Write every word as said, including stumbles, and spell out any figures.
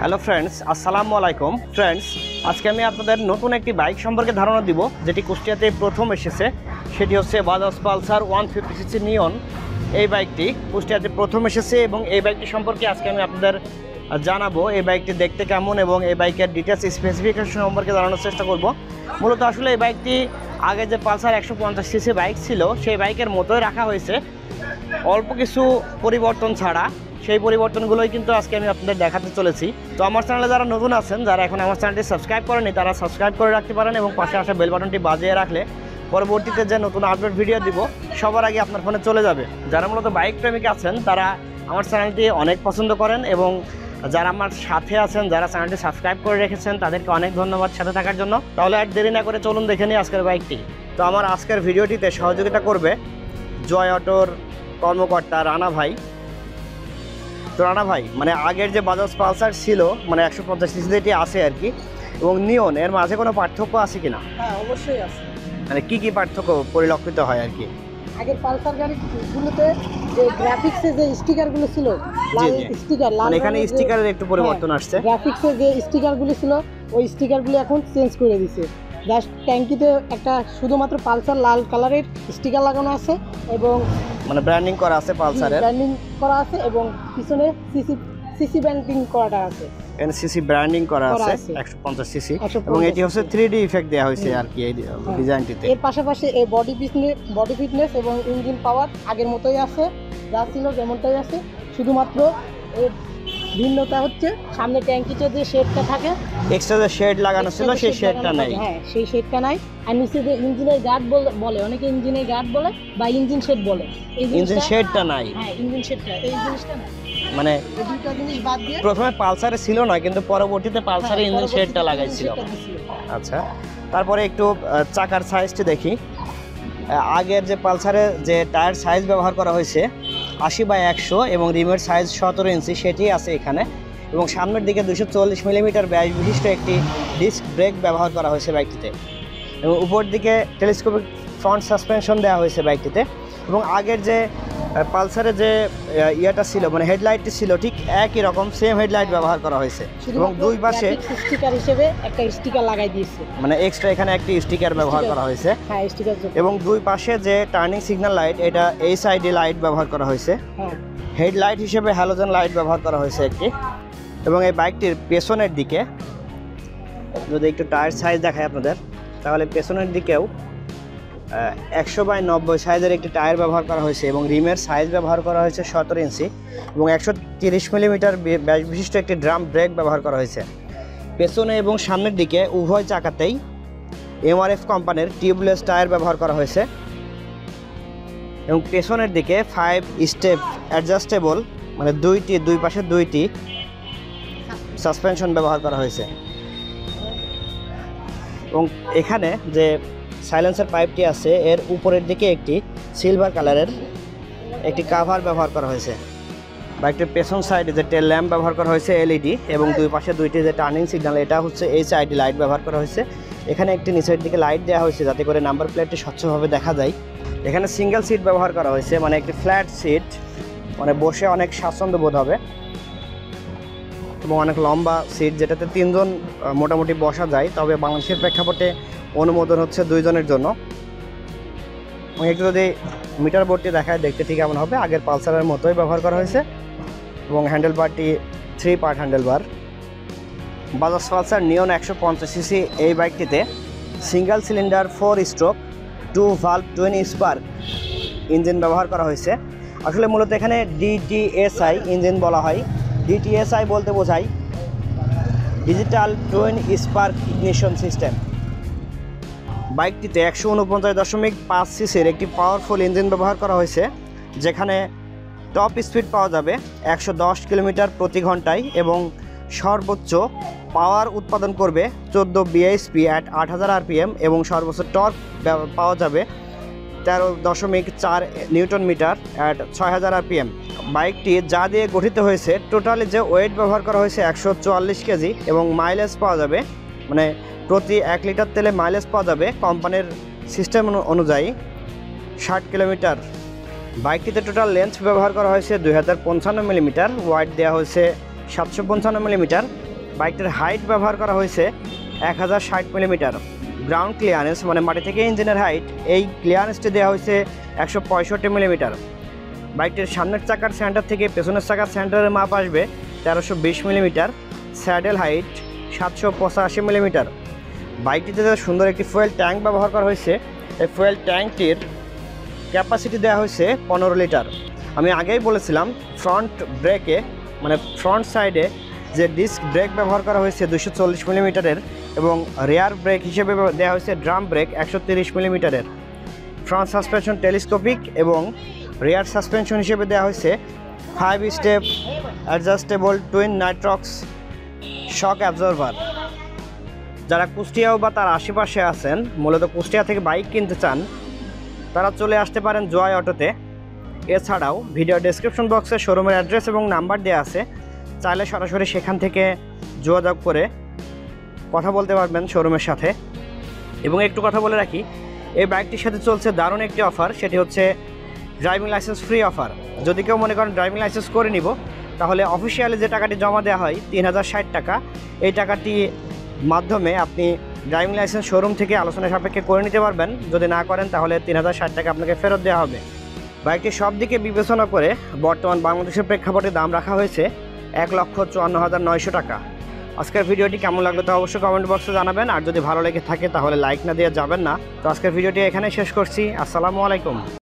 Hello friends, আসসালামু আলাইকুম। Friends, আজকে আমি আপনাদের নতুন একটি বাইক সম্পর্কে ধারণা দিব, যেটি কুষ্টিয়াতে প্রথম এসেছে। সেটি হচ্ছে Bajaj Pulsar one fifty CC Neon. এই বাইকটি কুষ্টিয়াতে প্রথম এসেছে এবং এই বাইকটি সম্পর্কে আজকে আমি আপনাদের জানাবো। এই বাইকটি দেখতে কেমন এবং এই বাইকের ডিটেলস স্পেসিফিকেশন সম্পর্কে জানানোর চেষ্টা করব। মূলত আসলে এই বাইকটি আগে যে পালসার একশো পঞ্চাশ সিসি বাইক ছিল, সেই বাইকের মতোই রাখা হয়েছে, অল্প কিছু পরিবর্তন ছাড়া। সেই পরিবর্তনগুলোই কিন্তু আজকে আমি আপনাদের দেখাতে চলেছি। তো আমার চ্যানেলে যারা নতুন আছেন, যারা এখন আমার চ্যানেলটি সাবস্ক্রাইব করেনি, তারা সাবস্ক্রাইব করে রাখতে পারেন এবং পাশে আসা বেল বাটনটি বাজিয়ে রাখলে পরবর্তীতে যে নতুন আপডেট ভিডিও দিব সবার আগে আপনার ফোনে চলে যাবে। যারা মূলত বাইক প্রেমিক আছেন, তারা আমার চ্যানেলটি অনেক পছন্দ করেন এবং যারা আমার সাথে আছেন, যারা চ্যানেলটি সাবস্ক্রাইব করে রেখেছেন, তাদেরকে অনেক ধন্যবাদ সাথে থাকার জন্য। তাহলে আর দেরি না করে চলুন দেখে নিই আজকের বাইকটি। তো আমার আজকের ভিডিওটিতে সহযোগিতা করবে জয় অটোর কর্মকর্তা রানা ভাই। তো রানা ভাই, মানে আগের যে বাজাজ পালসার ছিল, মানে একশো পঞ্চাশ সিসি যেটি আছে আর কি, এবং নিয়ন, এর মাঝে কোনো পার্থক্য আছে কিনা? হ্যাঁ, অবশ্যই আছে। মানে কি কি পার্থক্য পরিলক্ষিত হয় আর কি? আগের পালসার গাড়িগুলোতে যে গ্রাফিক্সে যে স্টিকারগুলো ছিল, লাল স্টিকার, লাল মানে এখানে স্টিকারের একটু পরিবর্তন আসছে। গ্রাফিক্সে যে স্টিকারগুলো ছিল, ওই স্টিকারগুলো এখন চেঞ্জ করে দিয়েছে। জাস্ট ট্যাঙ্কিতে একটা শুধুমাত্র পালসার লাল কালারের স্টিকার লাগানো আছে এবং মানে ব্র্যান্ডিং করা আছে পালসারের, ব্র্যান্ডিং করা আছে এবং পিছনে সিসি সিসি ব্র্যান্ডিং করাটা আছে। এনসিসি ব্র্যান্ডিং করা আছে একশো পঞ্চাশ সিসি, এবং এটি হচ্ছে থ্রি ডি ইফেক্ট দেওয়া হয়েছে আর কি এই ডিজাইনটিতে। এর পাশাপাশি এই বডি ফিটনেস বডি ফিটনেস এবং ইঞ্জিন পাওয়ার আগের মতোই আছে, যা ছিল যেমনটাই আছে। শুধুমাত্র এর ভিন্নতা হচ্ছে সামনে ট্যাঙ্কিতে যে শেডটা থাকে, এক্সট্রা যে শেড লাগানো ছিল সেই শেডটা নাই। হ্যাঁ, সেই শেডটা নাই। আর নিচে যে ইঞ্জিনের গার্ড বলে, অনেকে ইঞ্জিনের গার্ড বলে বা ইঞ্জিন শেড বলে, এই ইঞ্জিন শেডটা নাই। হ্যাঁ, ইঞ্জিন শেডটা, এই জিনিসটা নাই। মানে এই দুটো জিনিস বাদ দিয়ে প্রথমে পালসারে ছিল না, কিন্তু পরবর্তীতে পালসারে ইঞ্জিন শেডটা লাগাইছিল। আচ্ছা, তারপরে একটু চাকার সাইজটি দেখি। আগের যে পালসারে যে টায়ার সাইজ ব্যবহার করা হয়েছে আশি বাই একশো এবং রিমের সাইজ সতেরো ইঞ্চি, সেটি আছে এখানে। এবং সামনের দিকে দুশো চল্লিশ মিলিমিটার ব্যাস বিশিষ্ট একটি ডিস্ক ব্রেক ব্যবহার করা হয়েছে বাইকটিতে, এবং উপর দিকে টেলিস্কোপিক ফ্রন্ট সাসপেনশন দেওয়া হয়েছে বাইকটিতে। এবং আগের যে পালসারের যে ইয়েটা ছিল, মানে হেডলাইটটি ছিল, ঠিক একই রকম সেম হেডলাইট ব্যবহার করা হয়েছে এবং দুই পাশে স্টিকার হিসেবে একটা স্টিকার লাগাই দিয়েছে, মানে এক্সট্রা এখানে একটি স্টিকার ব্যবহার করা হয়েছে। হ্যাঁ, স্টিকার। এবং দুই পাশে যে টার্নিং সিগন্যাল লাইট, এটা এই সাইডে লাইট ব্যবহার করা হয়েছে। হ্যাঁ, হেডলাইট হিসেবে হ্যালোজেন লাইট ব্যবহার করা হয়েছে একটি। এবং এই বাইকটির পেছনের দিকে যদি একটু টায়ার সাইজ দেখায় আপনাদের, তাহলে পেছনের দিকেও একশো বাই নব্বই সাইজের একটি টায়ার ব্যবহার করা হয়েছে এবং রিমের সাইজ ব্যবহার করা হয়েছে সতেরো ইঞ্চি এবং একশো তিরিশ মিলিমিটার ব্যাস বিশিষ্ট একটি ড্রাম ব্রেক ব্যবহার করা হয়েছে। পেছনে এবং সামনের দিকে উভয় চাকাতেই এমআরএফ কোম্পানির টিউবলেস টায়ার ব্যবহার করা হয়েছে এবং পেছনের দিকে ফাইভ স্টেপ অ্যাডজাস্টেবল, মানে দুইটি দুই পাশে দুইটি সাসপেনশন ব্যবহার করা হয়েছে। এবং এখানে যে সাইলেন্সার পাইপটি আছে, এর উপরের দিকে একটি সিলভার কালারের একটি কাভার ব্যবহার করা হয়েছে। বাইকটির পেছন সাইডে যে টেল ল্যাম্প ব্যবহার করা হয়েছে এলইডি, এবং দুই পাশে দুইটি যে টার্নিং সিগন্যাল, এটা হচ্ছে এইচআইডি লাইট ব্যবহার করা হয়েছে। এখানে একটি নিচের দিকে লাইট দেওয়া হয়েছে যাতে করে নাম্বার প্লেটটি স্বচ্ছভাবে দেখা যায়। এখানে সিঙ্গেল সিট ব্যবহার করা হয়েছে, মানে একটি ফ্ল্যাট সিট, মানে বসে অনেক স্বাচ্ছন্দ্য বোধ হবে, এবং অনেক লম্বা সিট যেটাতে তিনজন মোটামুটি বসা যায়। তবে বাংলাদেশের প্রেক্ষাপটে অনুমোদন হচ্ছে দুইজনের জন্য। এবং একটু যদি মিটার বোর্ডটি দেখায়, দেখতে ঠিক এমন হবে, আগের পালসারের মতোই ব্যবহার করা হয়েছে। এবং হ্যান্ডেল বারটি three part handle bar. Bajaj Pulsar Neon একশো পঞ্চাশ সিসি এই বাইকটিতে single cylinder four stroke two valve twin spark engine ব্যবহার করা হয়েছে। আসলে মূলত এখানে ডিটিএসআই ইঞ্জিন বলা হয়। ডিটিএসআই বলতে বোঝায় digital twin spark ignition system. বাইকটিতে একশো উনপঞ্চাশ দশমিক পাঁচ সিসির একটি পাওয়ারফুল ইঞ্জিন ব্যবহার করা হয়েছে, যেখানে টপ স্পিড পাওয়া যাবে একশো দশ কিলোমিটার প্রতি ঘন্টায় এবং সর্বোচ্চ পাওয়ার উৎপাদন করবে চোদ্দো বিএইচপি অ্যাট আট হাজার আরপিএম এবং সর্বোচ্চ টর্ক পাওয়া যাবে তেরো দশমিক চার নিউটন মিটার অ্যাট ছয় হাজার আরপিএম। বাইকটি যা দিয়ে গঠিত হয়েছে, টোটালি যে ওয়েট ব্যবহার করা হয়েছে একশো চুয়াল্লিশ কেজি এবং মাইলেজ পাওয়া যাবে, মানে প্রতি এক লিটার তেলে মাইলেজ পাওয়া যাবে কোম্পানির সিস্টেম অনুযায়ী ষাট কিলোমিটার। বাইকটিতে টোটাল লেন্থ ব্যবহার করা হয়েছে দুই হাজার পঞ্চান্ন মিলিমিটার, ওয়াইড দেওয়া হয়েছে সাতশো পঞ্চান্ন মিলিমিটার বাইকটির হাইট ব্যবহার করা হয়েছে এক হাজার ষাট মিলিমিটার। গ্রাউন্ড ক্লিয়ারেন্স মানে মাটি থেকে ইঞ্জিনের হাইট, এই ক্লিয়ারেন্সটি দেওয়া হয়েছে একশো পঁয়ষট্টি মিলিমিটার। বাইকটির সামনের চাকার সেন্টার থেকে পেছনের চাকার সেন্টারের মাপ আসবে তেরোশো বিশ মিলিমিটার। স্যাডেল হাইট সাতশো পঁচাশি মিলিমিটার। বাইকটিতে সুন্দর একটি ফুয়েল ট্যাঙ্ক ব্যবহার করা হয়েছে। এই ফুয়েল ট্যাঙ্কটির ক্যাপাসিটি দেওয়া হয়েছে পনেরো লিটার। আমি আগেই বলেছিলাম ফ্রন্ট ব্রেকে মানে ফ্রন্ট সাইডে যে ডিস্ক ব্রেক ব্যবহার করা হয়েছে দুশো চল্লিশ মিলিমিটারের এবং রেয়ার ব্রেক হিসেবে দেওয়া হয়েছে ড্রাম ব্রেক একশো তিরিশ মিলিমিটারের। ফ্রন্ট সাসপেনশন টেলিস্কোপিক এবং রেয়ার সাসপেনশন হিসেবে দেওয়া হয়েছে five step adjustable twin nitrox shock absorber. যারা কুষ্টিয়াও বা তার আশেপাশে আছেন, মূলত কুষ্টিয়া থেকে বাইক কিনতে চান, তারা চলে আসতে পারেন জয় অটোতে। এছাড়াও ভিডিও ডেসক্রিপশন বক্সে শোরুমের অ্যাড্রেস এবং নাম্বার দেওয়া আছে, চাইলে সরাসরি সেখান থেকে যোগাযোগ করে কথা বলতে পারবেন শোরুমের সাথে। এবং একটু কথা বলে রাখি, এই বাইকটির সাথে চলছে দারুণ একটি অফার, সেটি হচ্ছে ড্রাইভিং লাইসেন্স ফ্রি অফার। যদি কেউ মনে করেন ড্রাইভিং লাইসেন্স করে নিব, তাহলে অফিসিয়ালি যে টাকাটি জমা দেওয়া হয় তিন হাজার ষাট টাকা, এই টাকাটি মাধ্যমে আপনি ড্রাইভিং লাইসেন্স শোরুম থেকে আলোচনা সাপেক্ষে করে নিতে পারবেন। যদি না করেন তাহলে তিন হাজার ষাট টাকা আপনাকে ফেরত দেওয়া হবে। বাইকটি সব দিকে বিবেচনা করে বর্তমান বাংলাদেশের প্রেক্ষাপটে দাম রাখা হয়েছে এক লক্ষ চুয়ান্ন হাজার নয়শো টাকা। আজকের ভিডিওটি কেমন লাগলো তা অবশ্যই কমেন্ট বক্সে জানাবেন, আর যদি ভালো লেগে থাকে তাহলে লাইক না দিয়ে যাবেন না। তো আজকের ভিডিওটি এখানে শেষ করছি। আসসালামু আলাইকুম।